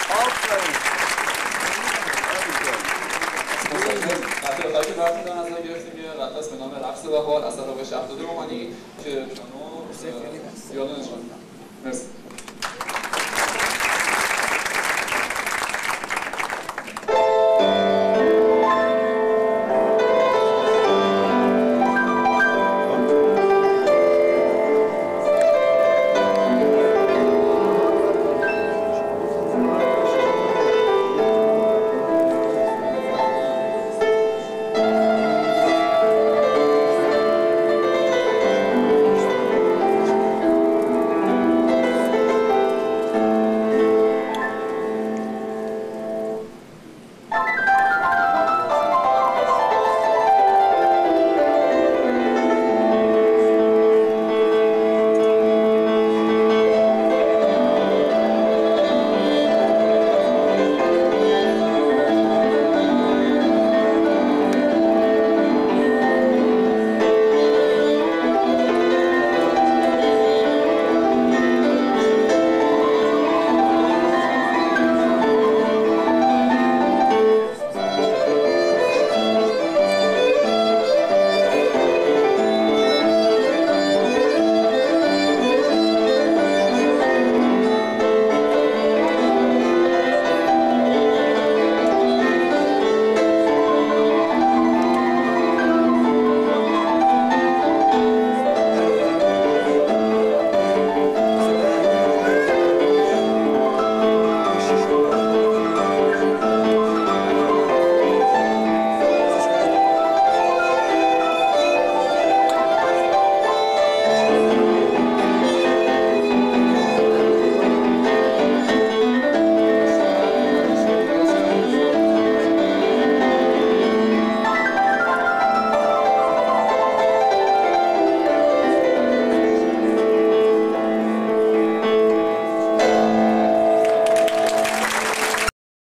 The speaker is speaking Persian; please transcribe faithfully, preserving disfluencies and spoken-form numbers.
آفرین. قطعه خواهی که براتون در نظر گرفتیم یه قطعه است به نام رقص بهار اثر آقای شهرداد روحانی که پیانو ویولن اجرا می‌کنه. مرسی.